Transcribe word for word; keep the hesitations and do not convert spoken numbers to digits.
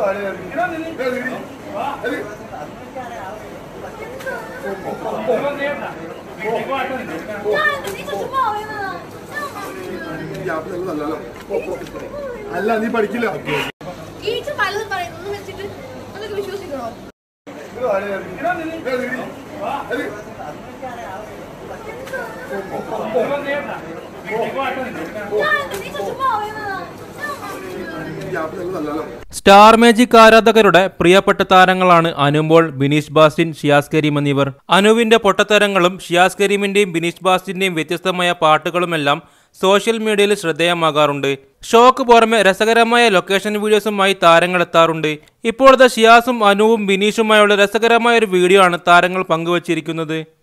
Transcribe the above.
അല്ല നീ പഠിക്കില്ല വിശ്വസിക്കണോ? Star magic ആരാധകരുടെ പ്രിയപ്പെട്ട താരങ്ങളാണ് അനുമോൾ, ബിനീഷ്, ബാസ്റ്റിൻ, ഷിയാസ്, കരീം എന്നിവർ. അനുവിന്റെ പൊട്ടത്തരങ്ങളും ഷിയാസ് കരീമിന്റെയും ബിനീഷ് ബാസ്റ്റിന്റെയും വ്യത്യസ്തമായ പാട്ടുകളുമെല്ലാം സോഷ്യൽ മീഡിയയിൽ ശ്രദ്ധേയമാകാറുണ്ട്. ഷോക്ക് പുറമെ രസകരമായ ലൊക്കേഷൻ വീഡിയോസുമായി താരങ്ങൾ എത്താറുണ്ട്. ഇപ്പോഴത്തെ ഷിയാസും അനുവും ബിനീഷുമായുള്ള രസകരമായ ഒരു വീഡിയോ ആണ് താരങ്ങൾ പങ്കുവച്ചിരിക്കുന്നത്.